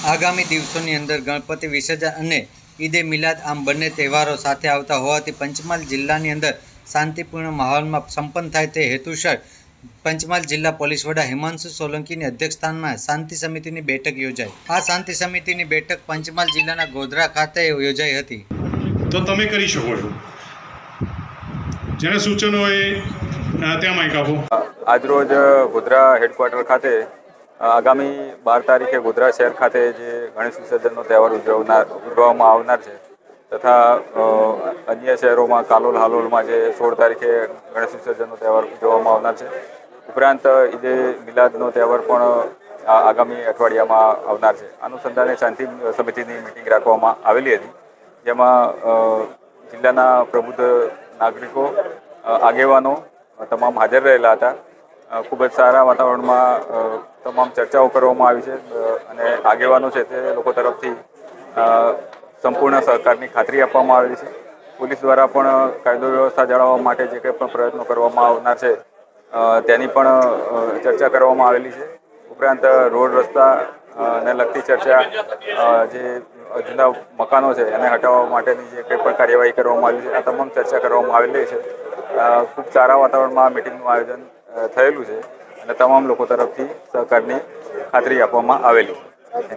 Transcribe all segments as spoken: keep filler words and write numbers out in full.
આગામી દિવસોની અંદર ગણપતિ વિસર્જન અને ઈદે મિલાદ આમ બંને તહેવારો સાથે આવતા હોવાથી પંચમહાલ જિલ્લાની અંદર શાંતિપૂર્ણ માહોલમાં સંપન્ન થાય તે હેતુસર પંચમહાલ જિલ્લા પોલીસ વડા હિમાંશુ સોલંકીની અધ્યક્ષસ્થાનમાં શાંતિ સમિતિની બેઠક યોજાઈ। આ શાંતિ સમિતિની બેઠક પંચમહાલ જિલ્લાના ગોધરા ખાતે યોજાઈ હતી। તો તમે કરી શકો છો, જેને સૂચનો હોય ત્યાં માઇક આપો। આજરોજ ગોધરા હેડક્વાર્ટર ખાતે આગામી બાર તારીખે ગોધરા શહેર ખાતે જે ગણેશ વિસર્જનનો તહેવાર ઉજવનાર ઉજવવામાં આવનાર છે તથા અન્ય શહેરોમાં કાલોલ હાલોલમાં જે સોળ તારીખે ગણેશ વિસર્જનનો તહેવાર ઉજવવામાં આવનાર છે। ઉપરાંત ઈદે મિલાદનો તહેવાર પણ આગામી અઠવાડિયામાં આવનાર છે। અનુસંધાને શાંતિ સમિતિની મિટિંગ રાખવામાં આવેલી હતી, જેમાં જિલ્લાના પ્રબુદ્ધ નાગરિકો આગેવાનો તમામ હાજર રહેલા હતા। ખૂબ જ સારા વાતાવરણમાં તમામ ચર્ચાઓ કરવામાં આવી છે અને આગેવાનો છે તે લોકો તરફથી સંપૂર્ણ સહકારની ખાતરી આપવામાં આવેલી છે। પોલીસ દ્વારા પણ કાયદો વ્યવસ્થા જાળવવા માટે જે કંઈ પણ પ્રયત્નો કરવામાં આવનાર છે તેની પણ ચર્ચા કરવામાં આવેલી છે। ઉપરાંત રોડ રસ્તાને લગતી ચર્ચા, જે જૂના મકાનો છે એને હટાવવા માટેની જે કંઈ પણ કાર્યવાહી કરવામાં આવી છે, આ તમામ ચર્ચા કરવામાં આવેલી છે। ખૂબ સારા વાતાવરણમાં મિટિંગનું આયોજન થયેલું છે અને તમામ લોકો તરફથી સહકારની ખાતરી આપવામાં આવેલી છે।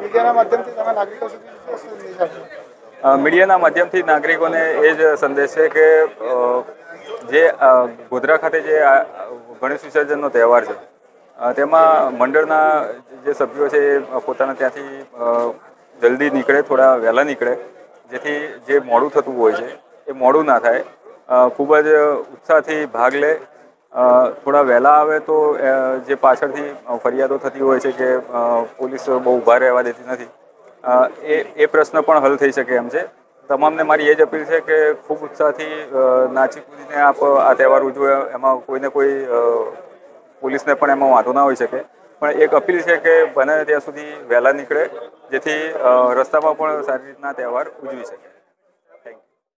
મીડિયાના માધ્યમથી નાગરિકોને એ જ સંદેશ છે કે જે ગોધરા ખાતે જે ગણેશ વિસર્જનનો તહેવાર છે તેમાં મંડળના જે સભ્યો છે એ પોતાના ત્યાંથી જલ્દી નીકળે, થોડા વહેલા નીકળે, જેથી જે મોડું થતું હોય છે એ મોડું ના થાય। ખૂબ જ ઉત્સાહથી ભાગ લે, થોડા વહેલા આવે તો જે પાછળથી ફરિયાદો થતી હોય છે કે પોલીસ બહુ ઊભા રહેવા દેતી નથી, એ એ પ્રશ્ન પણ હલ થઈ શકે એમ છે। તમામને મારી એ જ અપીલ છે કે ખૂબ ઉત્સાહથી નાચી કૂદીને આપ આ તહેવાર ઉજવો, એમાં કોઈને કોઈ પોલીસને પણ એમાં વાંધો ના હોઈ શકે, પણ એક અપીલ છે કે બને ત્યાં સુધી વહેલા નીકળે, જેથી રસ્તામાં પણ સારી રીતના તહેવાર ઉજવી શકે।